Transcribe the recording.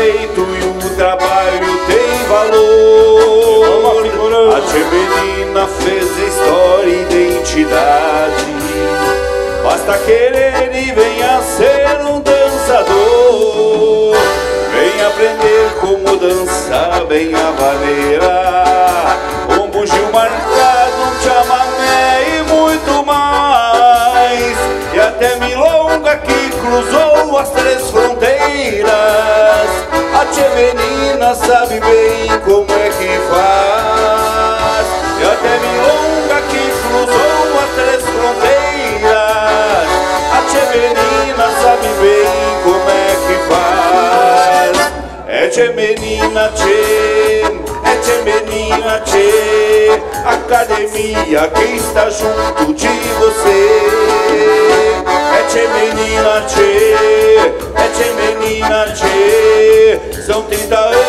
respeito e o trabalho tem valor. A tia menina fez história e identidade. Basta querer e venha ser um dançador. Vem aprender como dançar bem a vaneira, um bugio marcado, um chamamé e muito mais. E até milonga que cruzou as 3 fronteiras. A tia menina sabe bem como é que faz. E até milonga que cruzou as 3 fronteiras. A tia menina sabe bem como é que faz. É tia menina, tchê, é tia menina, tchê, academia que está junto de você. É tia menina, tchê, é tia menina, tchê, são 30 anos